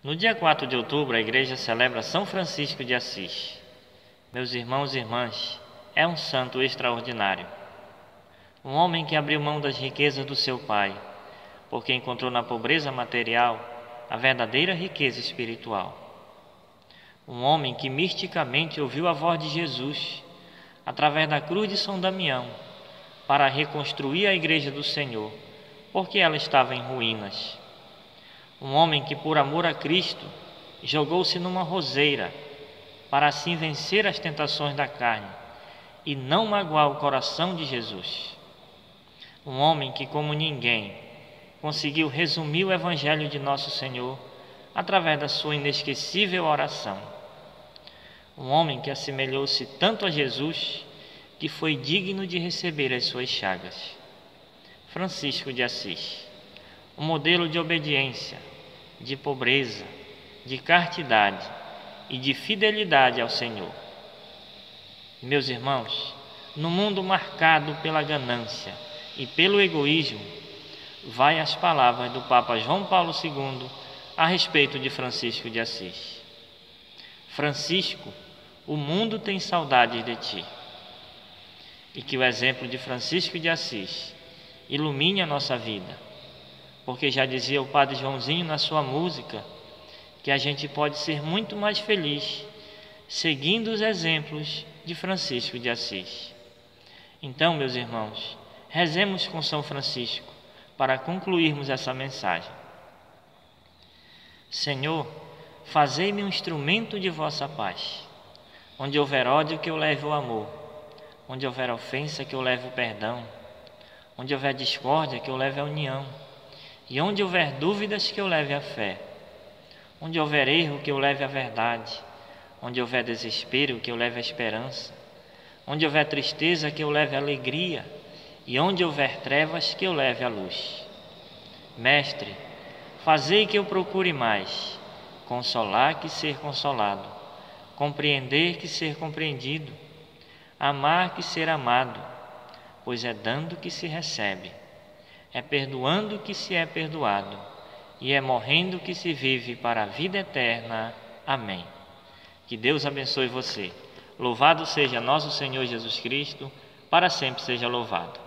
No dia 4 de outubro, a igreja celebra São Francisco de Assis. Meus irmãos e irmãs, é um santo extraordinário. Um homem que abriu mão das riquezas do seu pai, porque encontrou na pobreza material a verdadeira riqueza espiritual. Um homem que misticamente ouviu a voz de Jesus, através da cruz de São Damião, para reconstruir a igreja do Senhor, porque ela estava em ruínas. Um homem que, por amor a Cristo, jogou-se numa roseira, para assim vencer as tentações da carne e não magoar o coração de Jesus. Um homem que, como ninguém, conseguiu resumir o Evangelho de Nosso Senhor através da sua inesquecível oração. Um homem que assemelhou-se tanto a Jesus que foi digno de receber as suas chagas. Francisco de Assis, um modelo de obediência, de pobreza, de castidade e de fidelidade ao Senhor. Meus irmãos, no mundo marcado pela ganância e pelo egoísmo, vai as palavras do Papa João Paulo II a respeito de Francisco de Assis. Francisco, o mundo tem saudades de ti. E que o exemplo de Francisco de Assis ilumine a nossa vida, porque já dizia o Padre Joãozinho na sua música que a gente pode ser muito mais feliz seguindo os exemplos de Francisco de Assis. Então, meus irmãos, rezemos com São Francisco para concluirmos essa mensagem. Senhor, fazei-me um instrumento de vossa paz. Onde houver ódio, que eu leve o amor. Onde houver ofensa, que eu leve o perdão. Onde houver discórdia, que eu leve a união. E onde houver dúvidas, que eu leve a fé. Onde houver erro, que eu leve a verdade. Onde houver desespero, que eu leve a esperança. Onde houver tristeza, que eu leve a alegria. E onde houver trevas, que eu leve a luz. Mestre, fazei que eu procure mais consolar que ser consolado, compreender que ser compreendido, amar que ser amado, pois é dando que se recebe, é perdoando que se é perdoado, e é morrendo que se vive para a vida eterna. Amém. Que Deus abençoe você. Louvado seja nosso Senhor Jesus Cristo, para sempre seja louvado.